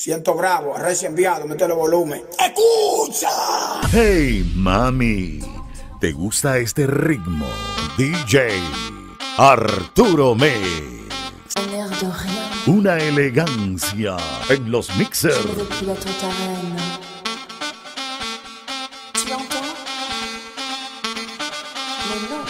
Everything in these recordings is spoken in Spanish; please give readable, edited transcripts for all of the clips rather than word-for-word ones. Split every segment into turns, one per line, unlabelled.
Siento bravo, recién enviado, métele volumen. ¡Escucha!
Hey, mami, ¿te gusta este ritmo? DJ Arturo Mix.
Un air de rien.
Una elegancia en los mixers.
Je ne veux plus être ta reine. Tu entends? Mais non.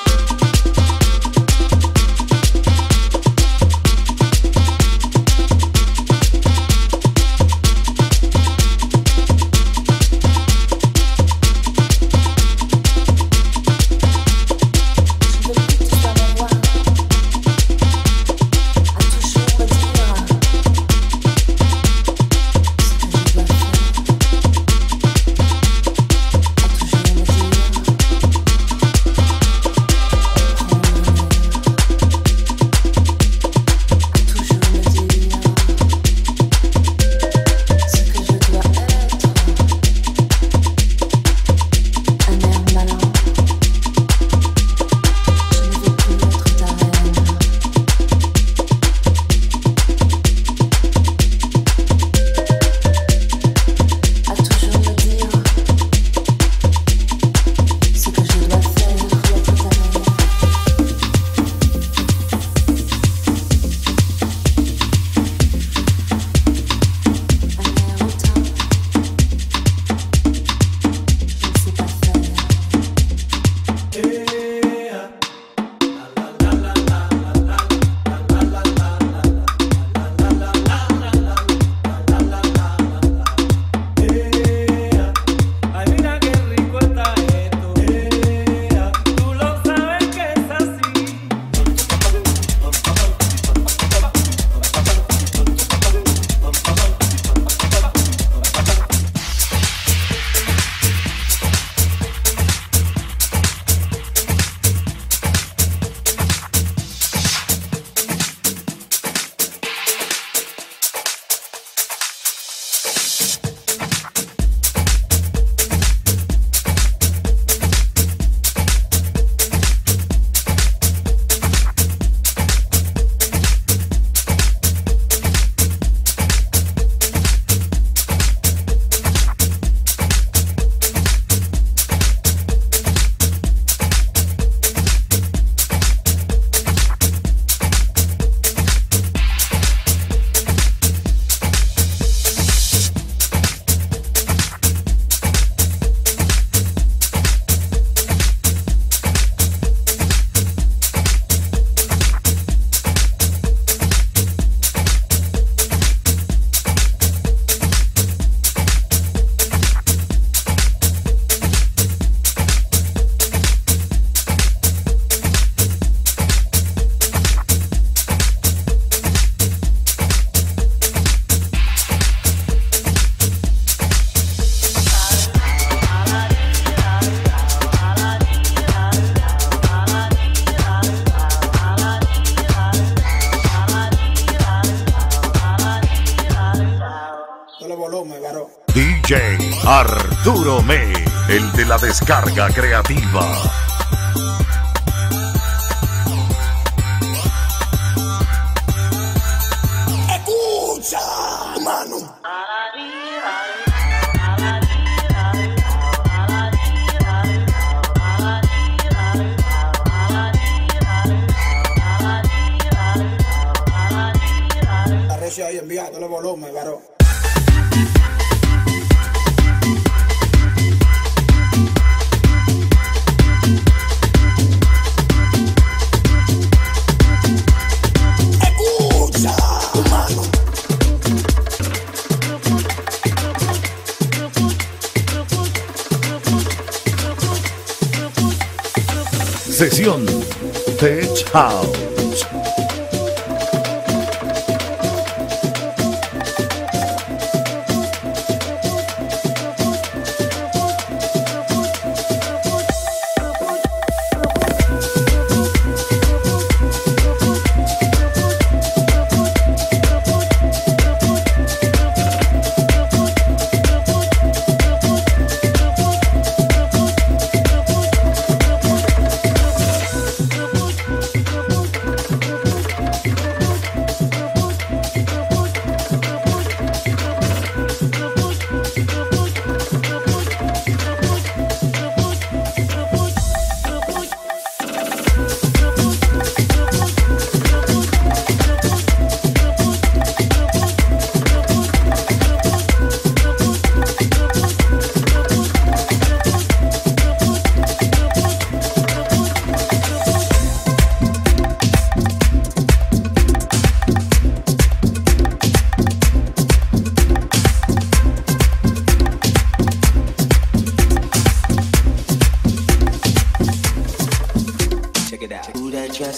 DJ Arturo Mix, el de la descarga creativa.
¡Escucha, mano! La recia ahí enviado los volumen, varón.
Sesión Tech House.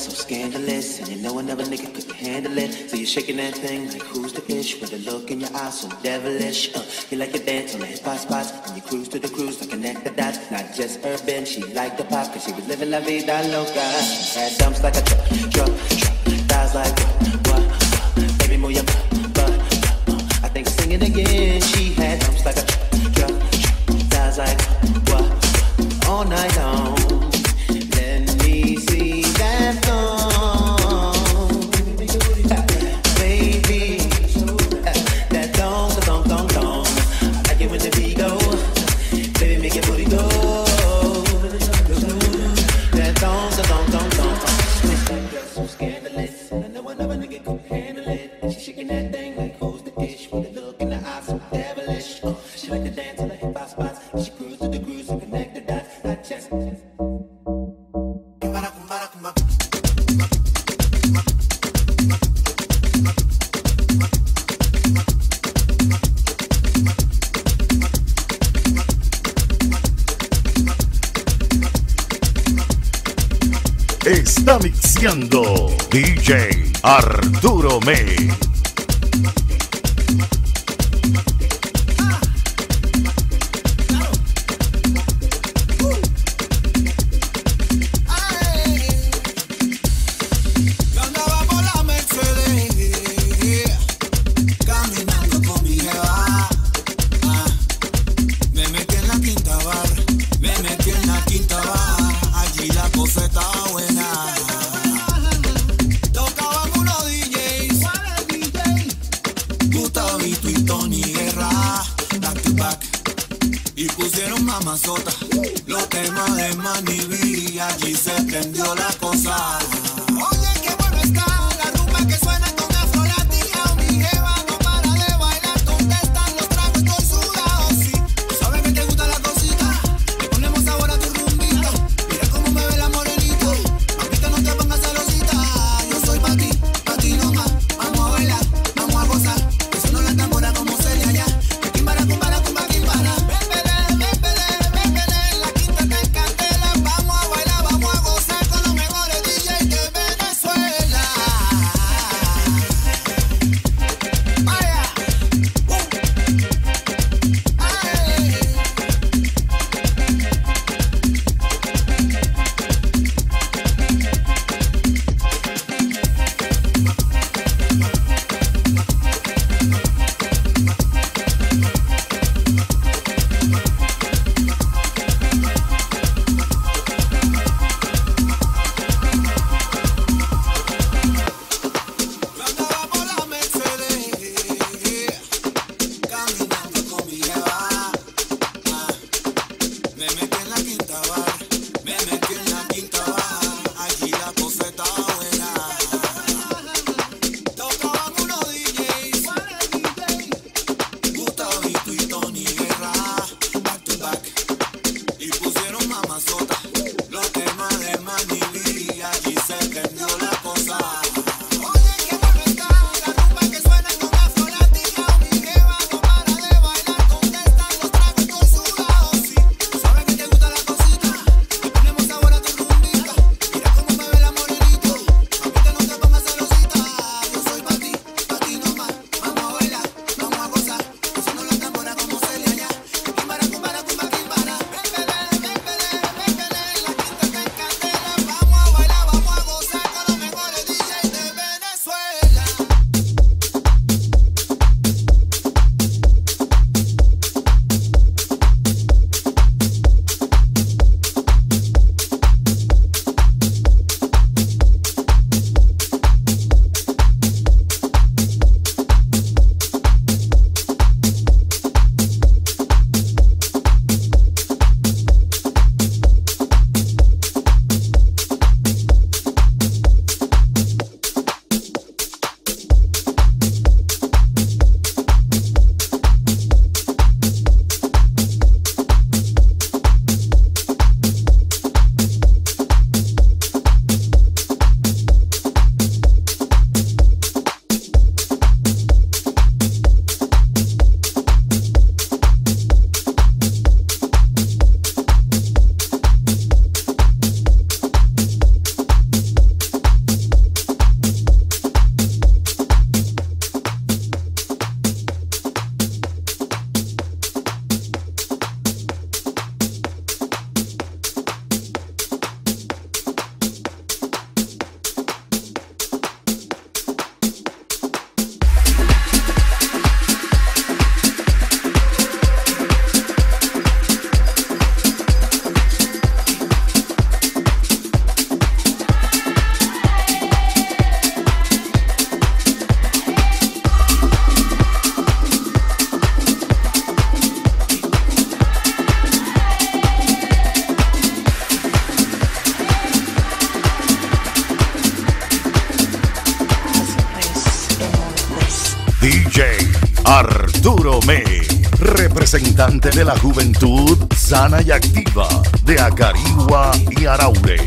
so scandalous, and you know another nigga couldn't handle it. So you're shaking that thing like who's the ish, with a look in your eyes so devilish. You like to dance on the hip hop spots, and you cruise to the cruise to connect the dots. Not just urban, she liked the pop, cause she was living la vida loca. Had dumps like a truck, thighs like what? Baby, move your butt. I think sing it again. She had dumps like a truck, thighs like what? All night long. Let me see that thong, baby. That thong. I like it when the beat go, baby, make your booty go. That thong. So scandalous, I know another nigga could handle it. She shaking that thing like who's the ish, with a look in the eyes so devilish. She like to dance on the hip hop spots, and she cruise to the cruise and connect the dots. Not just.
Está mixeando DJ Arturo May.
Y pusieron mamazota, los temas de Manny B, y allí se prendió la cosa. Oye, qué bueno está la rumba que suena con Afro Latina. Mi jeva no para de bailar. ¿Dónde están los tragos? Estoy sudado, sí. ¿Sabes que te gusta la cosita? Le ponemos sabor a tu rumbita. Mira cómo me ve la morenita. Ahorita no te pongas celosita. Yo soy pa' ti nomás. Vamos a bailar, vamos a gozar. Eso no la tambora como Celia ya. Quimbara, cumbara, cumba, quimbara. La quinta te encantela. Vamos a bailar, vamos a gozar con los mejores DJs que
Arturo Me, representante de la juventud sana y activa de Acarigua y Araure.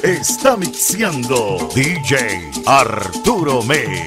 está mixeando DJ Arturo Me.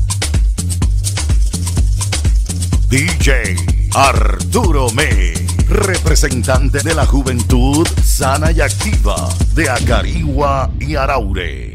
DJ Arturo Me, representante de la juventud sana y activa de Acarigua y Araure.